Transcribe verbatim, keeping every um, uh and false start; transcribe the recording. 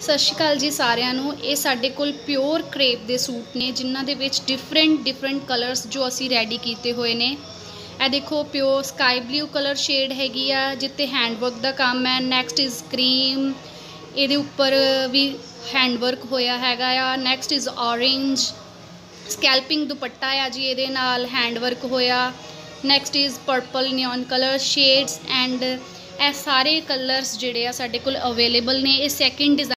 सत श्री अकाल जी सारिਆਂ ਨੂੰ। ਇਹ ਸਾਡੇ ਕੋਲ प्योर क्रेप ਦੇ सूट ने जिन्हां दे विच डिफरेंट डिफरेंट कलर्स जो असी रेडी किए हुए ने। ਇਹ देखो pure sky blue colour shade हैगी आ जिते हैंडवर्क का काम है। नैक्सट इज़ क्रीम, ये उपर भी हैंडवर्क होया हैगा आ। Next is orange scalloping dupatta आ जी, ये नाल हैंडवर्क होया। Next is purple neon colour shades and ए सारे कलर्स जिहड़े आ साडे कोल अवेलेबल ने। ये सैकेंड डिज़ाइन